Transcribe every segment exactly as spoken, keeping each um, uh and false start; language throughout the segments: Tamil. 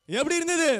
எப்படி இருந்தது?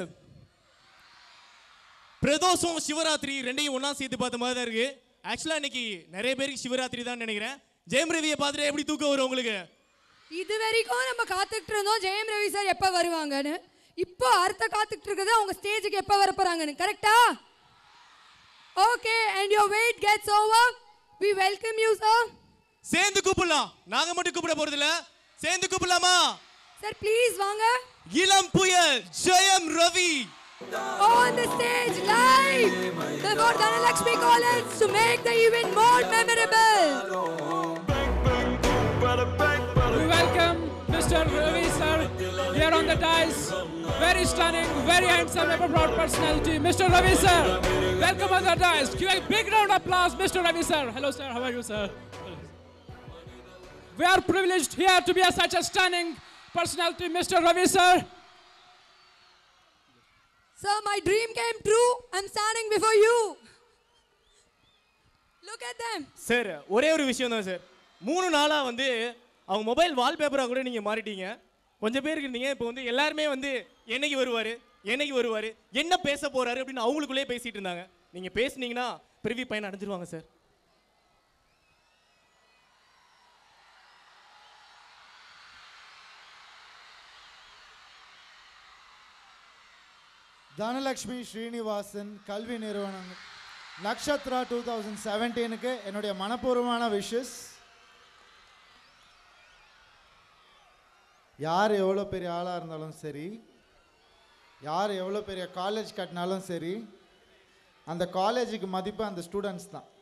பிரதோஷம் சிவராத்திரி ரெண்டையும் ஒண்ணா சேர்த்து பார்த்த மாதிரி தான் இருக்கு. ஆக்சுவலா இன்னைக்கு நிறைய பேருக்கு சிவராத்திரி தான் நினைக்கிறேன். ஜெயம் ரவியை பார்த்துட்டு எப்படி தூக்கம் வரும் உங்களுக்கு? இது வரைக்கும் நம்ம காத்துக்கிட்டு இருந்தோம் ஜெயம் ரவி சார் எப்ப வருவாங்கன்னு. இப்போ அடுத்த காத்துக்கிட்டு இருக்குது அவங்க ஸ்டேஜுக்கு எப்ப வர போறாங்கன்னு. கரெக்டா? Okay, and your wait gets over. We welcome you sir. சேர்ந்து கூப்பிடலாம். நாங்க மட்டும் கூப்பிட போறது இல்ல. சேர்ந்து கூப்பிடலாமா? சார் ப்ளீஸ் வாங்க. இளம் புயல் Jayam Ravi on the stage live before Dhanalakshmi College to make the event more memorable. We welcome Mister Ravi sir here on the dais. Very stunning, very handsome, ever proud personality, Mister Ravi sir. Welcome on the dais. Give a big round of applause, Mister Ravi sir. Hello sir, how are you sir? We are privileged here to be a, such a stunning personality, Mister Ravi sir. Sir, my dream came true. I'm standing before you. Look at them. Sir, ஒரே ஒரு விஷயம் தான் சார். மூணு நாளா வந்து அவங்க மொபைல் வால்பேப்பரா கூட நீங்க மாறிட்டீங்க. கொஞ்சம் பேருக்கு இருந்தீங்க, இப்போ வந்து எல்லாருமே வந்து என்னைக்கு வருவாரு என்னைக்கு வருவாரு என்ன பேச போறாரு அப்படின்னு அவங்களுக்குள்ளே பேசிட்டு இருந்தாங்க. நீங்க பேசுனீங்கன்னா பிரிவி பையன் அடைஞ்சிருவாங்க சார். தனலக்ஷ்மி ஸ்ரீனிவாசன் கல்வி நிறுவனம் நக்ஷத்ரா டூ தௌசண்ட் செவன்டீனுக்கு என்னுடைய மனப்பூர்வமான விஷஸ். யார் எவ்வளோ பெரிய ஆளாக இருந்தாலும் சரி, யார் எவ்வளோ பெரிய காலேஜ் கட்டினாலும் சரி, அந்த காலேஜுக்கு மதிப்பு அந்த ஸ்டூடெண்ட்ஸ் தான்.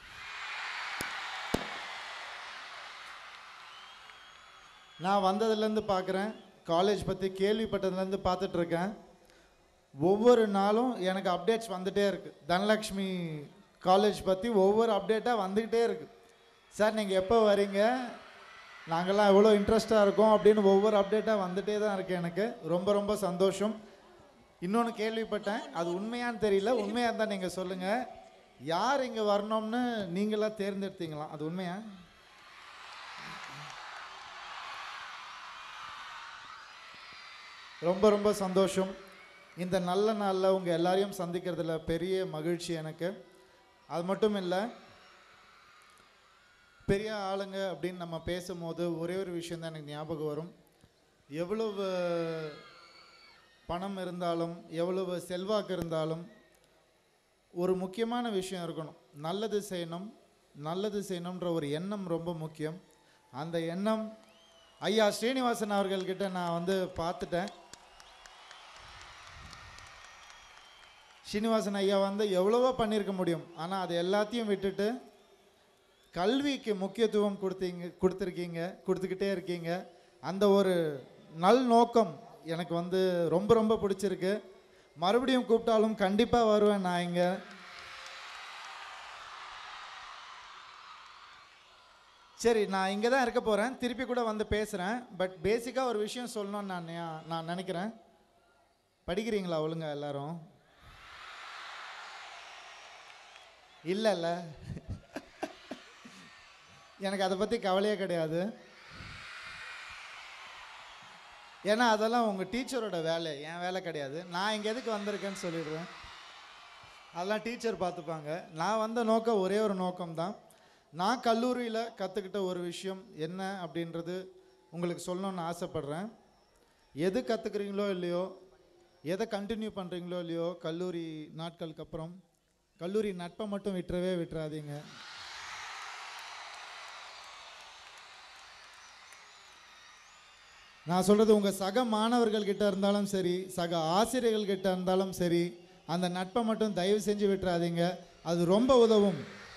நான் வந்ததுலேருந்து பார்க்குறேன், காலேஜ் பற்றி கேள்விப்பட்டதுலேருந்து பார்த்துட்ருக்கேன். ஒவ்வொரு நாளும் எனக்கு அப்டேட்ஸ் வந்துகிட்டே இருக்குது. தனலக்ஷ்மி காலேஜ் பற்றி ஒவ்வொரு அப்டேட்டாக வந்துக்கிட்டே இருக்குது. சார் நீங்கள் எப்போ வரீங்க, நாங்கள்லாம் எவ்வளோ இன்ட்ரெஸ்டாக இருக்கோம் அப்படின்னு ஒவ்வொரு அப்டேட்டாக வந்துகிட்டே தான் இருக்குது. எனக்கு ரொம்ப ரொம்ப சந்தோஷம். இன்னொன்று கேள்விப்பட்டேன், அது உண்மையான்னு தெரியல, உண்மையாக இருந்தால் நீங்கள் சொல்லுங்கள், யார் இங்கே வரணும்னு நீங்களாக தேர்ந்தெடுத்தீங்களாம், அது உண்மையா? ரொம்ப ரொம்ப சந்தோஷம். இந்த நல்ல நாளில் உங்கள் எல்லாரையும் சந்திக்கிறதுல பெரிய மகிழ்ச்சி எனக்கு. அது மட்டும் இல்லை, பெரிய ஆளுங்க அப்படின்னு நம்ம பேசும்போது ஒரே ஒரு விஷயந்தான் எனக்கு ஞாபகம் வரும். எவ்வளவு பணம் இருந்தாலும் எவ்வளவு செல்வாக்கு இருந்தாலும் ஒரு முக்கியமான விஷயம் இருக்கணும், நல்லது செய்யணும். நல்லது செய்யணுன்ற ஒரு எண்ணம் ரொம்ப முக்கியம். அந்த எண்ணம் ஐயா ஸ்ரீனிவாசன் அவர்கள்கிட்ட நான் வந்து பார்த்துட்டேன். ஸ்ரீனிவாசன் ஐயா வந்து எவ்வளவோ பண்ணியிருக்க முடியும், ஆனால் அது எல்லாத்தையும் விட்டுட்டு கல்விக்கு முக்கியத்துவம் கொடுத்தீங்க கொடுத்துருக்கீங்க கொடுத்துக்கிட்டே இருக்கீங்க. அந்த ஒரு நல் நோக்கம் எனக்கு வந்து ரொம்ப ரொம்ப பிடிச்சிருக்கு. மறுபடியும் கூப்பிட்டாலும் கண்டிப்பாக வருவேன் நான் இங்கே. சரி, நான் இங்கே தான் இருக்க போகிறேன், திருப்பி கூட வந்து பேசுகிறேன். பட் பேசிக்காக ஒரு விஷயம் சொல்லணும்னு நான் நான் நினைக்கிறேன். படிக்கிறீங்களா ஒழுங்கா எல்லாரும்? இல்லை இல்லை எனக்கு அதை பற்றி கவலையே கிடையாது. ஏன்னா அதெல்லாம் உங்கள் டீச்சரோட வேலை, என் வேலை கிடையாது. நான் இங்கே எதுக்கு வந்திருக்கேன்னு சொல்லிடுவேன், அதெல்லாம் டீச்சர் பார்த்துப்பாங்க. நான் வந்த நோக்கம் ஒரே ஒரு நோக்கம்தான். நான் கல்லூரியில் கற்றுக்கிட்ட ஒரு விஷயம் என்ன அப்படின்றது உங்களுக்கு சொல்லணுன்னு ஆசைப்பட்றேன். எது கற்றுக்குறீங்களோ இல்லையோ, எதை கண்டினியூ பண்ணுறீங்களோ இல்லையோ, கல்லூரி நாட்களுக்கு அப்புறம் கல்லூரி நட்பை மட்டும் விட்டுறவே விட்டுறாதீங்க. நான் சொல்கிறது உங்கள் சக மாணவர்கள்கிட்ட இருந்தாலும் சரி, சக ஆசிரியர்கள்கிட்ட இருந்தாலும் சரி, அந்த நட்பை மட்டும் தயவு செஞ்சு விட்டுறாதீங்க, அது ரொம்ப உதவும்.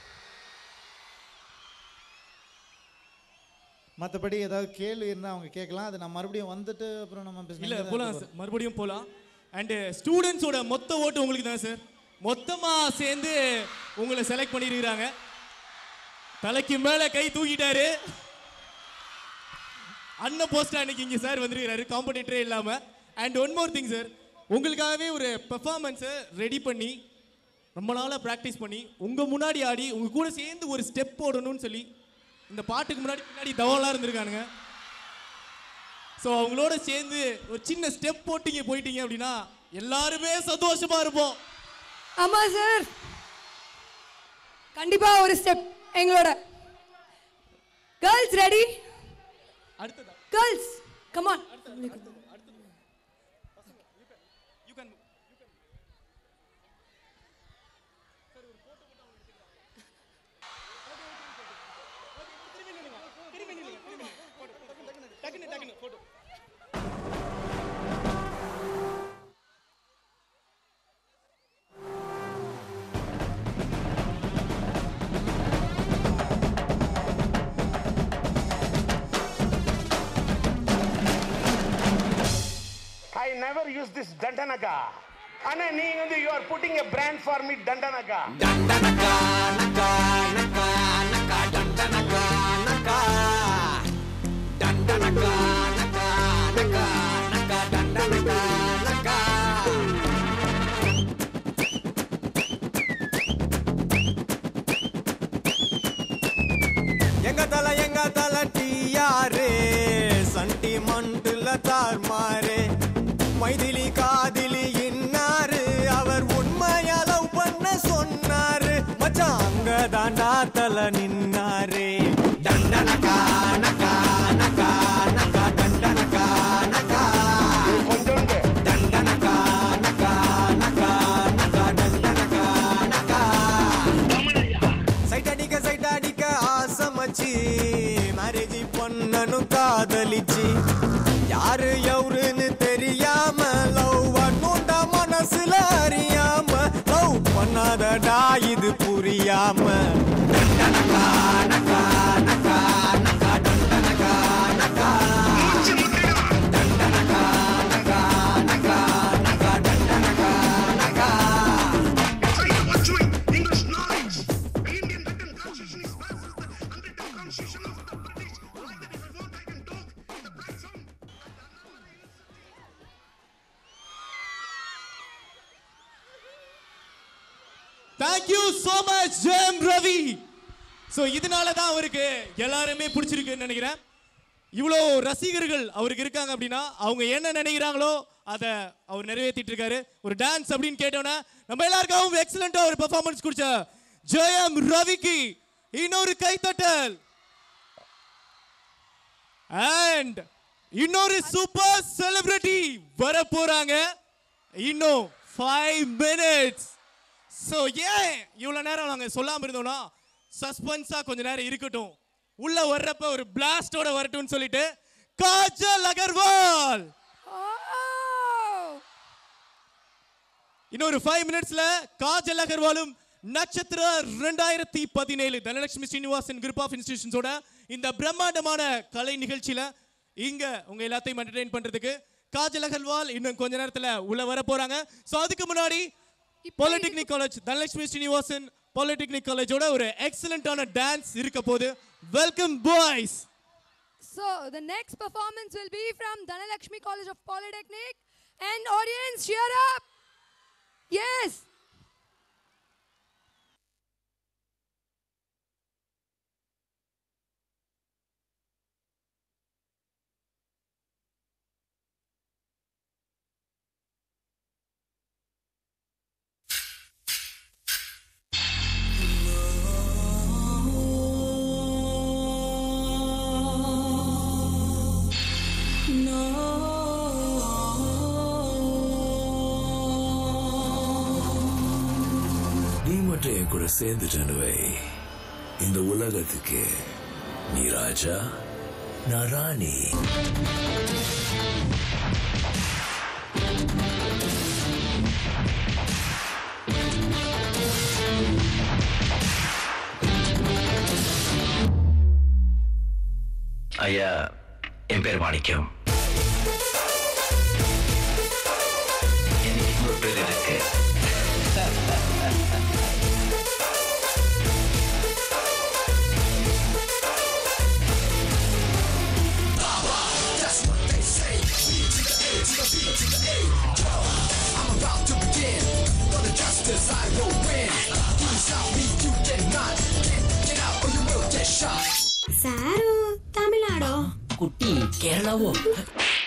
மற்றபடி ஏதாவது கேள்வி இருந்தால் அவங்க கேட்கலாம். அது நான் மறுபடியும் வந்துட்டு அப்புறம் நம்ம இல்லை போகலாம் சார், மறுபடியும் போகலாம். அண்டு ஸ்டூடெண்ட்ஸோட மொத்த ஓட்டு உங்களுக்கு தான் சார். மொத்தமாக சேர்ந்து உங்களை செலக்ட் பண்ணியிருக்கிறாங்க. தலைக்கு மேலே கை தூக்கிட்டாரு அண்ணன் போஸ்டா அன்னைக்கு இங்கே சார் வந்துருக்கிறாரு, காம்படிட்டரே இல்லாமல். And one more thing sir, உங்களுக்காகவே ஒரு பெர்ஃபார்மன்ஸை ரெடி பண்ணி ரொம்ப நாளாக ப்ராக்டிஸ் பண்ணி உங்கள் முன்னாடி ஆடி உங்கள் கூட சேர்ந்து ஒரு ஸ்டெப் போடணும்னு சொல்லி இந்த பாட்டுக்கு முன்னாடி பின்னாடி தவலாக இருந்திருக்கானுங்க. ஸோ அவங்களோட சேர்ந்து ஒரு சின்ன ஸ்டெப் போட்டீங்க போயிட்டீங்க அப்படின்னா எல்லாருமே சந்தோஷமா இருப்போம். ஆமா சார், கண்டிப்பா ஒரு ஸ்டெப் எங்களோட. Girls ready? அடுத்ததா girls come on. I never use this Dandanaka. Anna, நீங்க வந்து you are putting a brand for me Dandanaka. Dandanaka, naka, naka, naka, Dandanaka, naka. Dandanaka, naka, naka, naka, Dandanaka, naka. எங்க தல எங்க தல டியாரே சண்டி மண்டுல தார்மாரே மைதிலி காதிலி இன்னாரு அவர் உண்மையா லவ் பண்ண சொன்னாரு மச்சான் அங்க தாண்டா தல நின்னாரே டண்டனகா நகா நகா நகா டண்டனகா நகா கொஞ்சம் டண்டனகா நகா நகா நகா டண்டனகா நகா சைட் அடிக்க சைட் அடிக்க ஆசமச்சி மேரேஜ் பண்ணனு காதலிச்சி யாரு எவருன்னு தெரியாம லவ் பண்ணுண்டா மனசுல அறியாம லவ் பண்ணாதடா இது புரியாம டண்டனகா நகா நகா நகா டண்டனகா நகா டண்டனகா நகா நகா நகா டண்டனகா நகா English knowledge. Indian written constitution is versus the unwritten constitution of the British. Like that if I want I can talk. The platform. Thank you so much Jayam Ravi. So இதனால தான் அவருக்கு எல்லாருமே பிடிச்சிருக்குன்னு நினைக்கிறேன். இவ்வளோ ரசிகர்கள் அவருக்கு இருக்காங்க அப்படின்னா அவங்க என்ன நினைக்கிறாங்களோ அதை அவர் நிறைவேற்றிட்டு இருக்காரு. ஒரு டான்ஸ் அப்படின்னு கேட்டோன்னா நம்ம எல்லாருக்காகவும் எக்ஸலண்டாக ஒரு பெர்ஃபார்மன்ஸ் கொடுத்த ஜெயம் ரவிக்கு இன்னொரு கைத்தட்டல். அண்ட் இன்னொரு சூப்பர் செலிபிரிட்டி வர போறாங்க இன்னும் ஃபைவ் மினிட்ஸ். ஸோ ஏன் இவ்வளோ நேரம் நாங்கள் சொல்லாமல் இருந்தோம்னா சஸ்பென்ஸாக கொஞ்ச நேரம் இருக்கட்டும், உள்ள வர்றப்ப ஒரு பிளாஸ்டோட வரட்டும்னு சொல்லிட்டு காஜல் அகர்வால் இன்னொரு ஃபைவ் மினிட்ஸ்ல காஜல் அகர்வாலும் நட்சத்திர ரெண்டாயிரத்தி பதினேழு தனலட்சுமி ஸ்ரீனிவாசன் குரூப் ஆஃப் இன்ஸ்டிடியூஷன்ஸோட இந்த பிரம்மாண்டமான கலை நிகழ்ச்சியில இங்க உங்க எல்லாத்தையும் என்டர்டெயின் பண்றதுக்கு காஜல் அகர்வால் இன்னும் கொஞ்ச நேரத்துல உள்ள வர போறாங்க. ஸோ அதுக்கு முன்னாடி polytechnic college Dhanalakshmi Srinivasan polytechnic காலேஜோட ஒரு எக்ஸலண்டான டான்ஸ் இருக்க போகுது. Welcome boys. So the next performance will be from Dhanalakshmi College of Polytechnic, and audience cheer up. Yes. என் கூட சேர்ந்துட்டனுவை இந்த உலகத்துக்கு நீ ராஜா நான் ராணி. ஐயா, என் பேர் மாணிக்கம். எனக்கு இன்னொரு பேர் இருக்கு. சாரு தமிழ்நாடோ குட்டி கேரளாவோ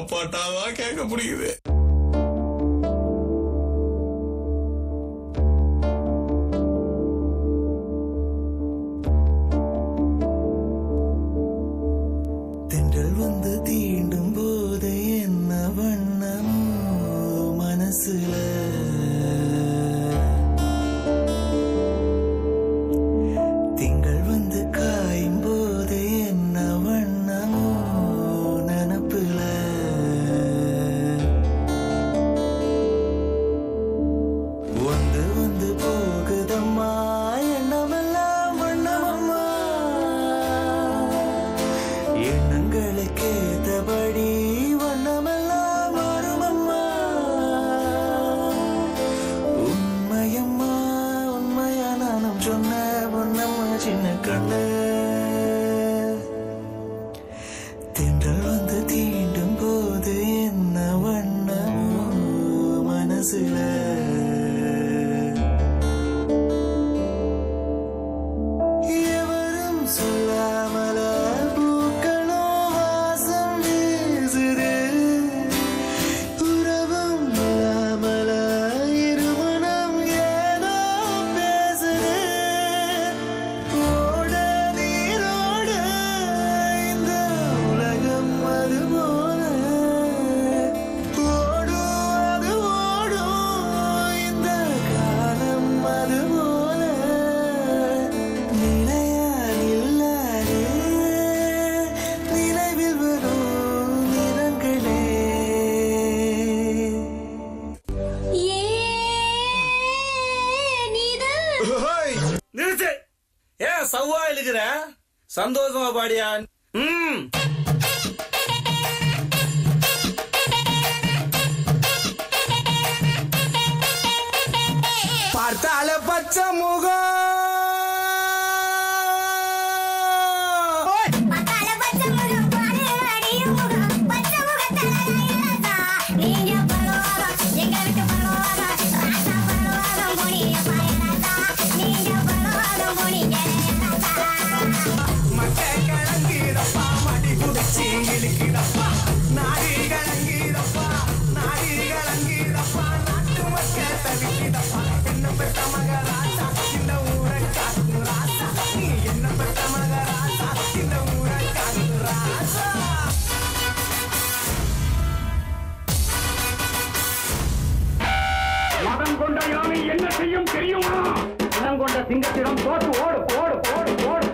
பாட்டாவா கேட்க முடியுது. தென்றல் வந்து தீண்டும் போது என்ன வண்ணமோ மனசுல திங்கள் வந்து காயும் போது என்ன வண்ணமோ நினப்புல வந்து வந்து போகுதம்மா எண்ணமெல்லாம் வண்ணமம்மா எண்ணங்களுக்கு ஏத்தபடி வண்ணமெல்லாம் மாறுமம்மா உண்மையம்மா உண்மையா நானும் சொன்ன பொன்னம்மா சின்ன கண்ணு தென்றல் வந்து தீண்டும் போது என்ன வண்ணமோ மனசுல எவரும் சொல்லாமல பூக்களும் வாசம் வீசுது உறவும் இல்லாமல இருமனம் ஏதோ பேசுது ஓட நீரோட இந்த உலகம் அது போல ஓடும் அது ஓடும் இந்த காலம் அது போல நிலையா நில்லாது நினைவில் வரும் நிறங்களே நிறுத்து. ஏன் சவ்வா இழுக்கிற? சந்தோஷமா பாடியா? ம் பார்த்தால பச்சை முகம் மதம் கொண்ட யானை என்ன செய்யும் தெரியுமா? இனம் கொண்ட சிங்கத்திடம் தோற்று ஓடு ஓடு ஓடு ஓடு.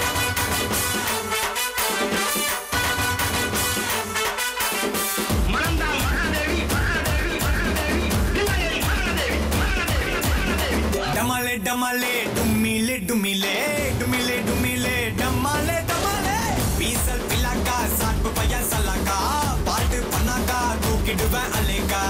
மணந்தால் மகாதேவி மகாதேவி மகாதேவி இல்லையே மகாதேவி மகாதேவி மகாதேவி. டமாலே டமாலே டுமிலே டுமிலே டுமிலே டுமிலே டமாலே டமாலே பீசல் பிலாக்கா சாட்பு பையன் சல்லாக்கா பாட்டு பண்ணாக்கா தூக்கிடுவேன் அலேக்கா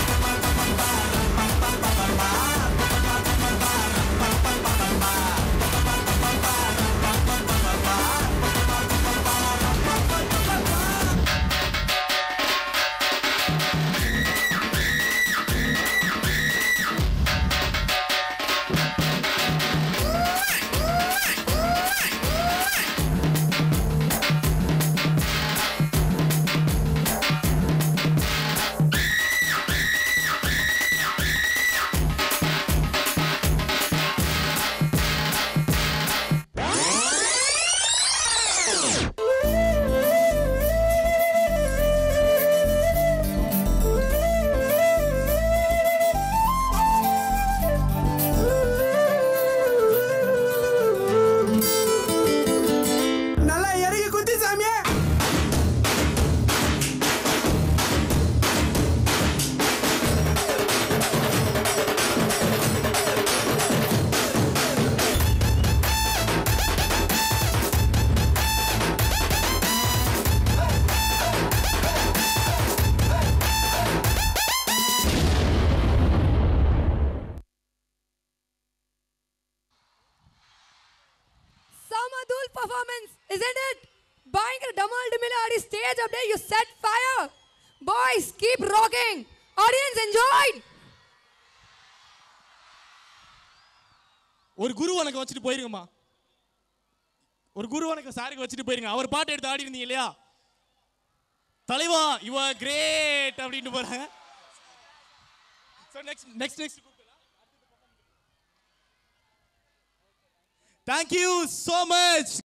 performance, isn't it? Buying a Damal Dimiladi stage up there, you set fire. Boys, keep rocking. Audience, enjoy. ஒரு குரு வணக்கம் வச்சுட்டு போயிருங்கம்மா. ஒரு குரு வணக்கம் சாருக்கு வச்சுட்டு போயிருங்க. அவர் பாட்டு எடுத்து ஆடி இருந்தீங்க இல்லையா? தலைவா யூ ஆர் கிரேட் அப்படின்னு போறாங்க. So next next next thank you so much.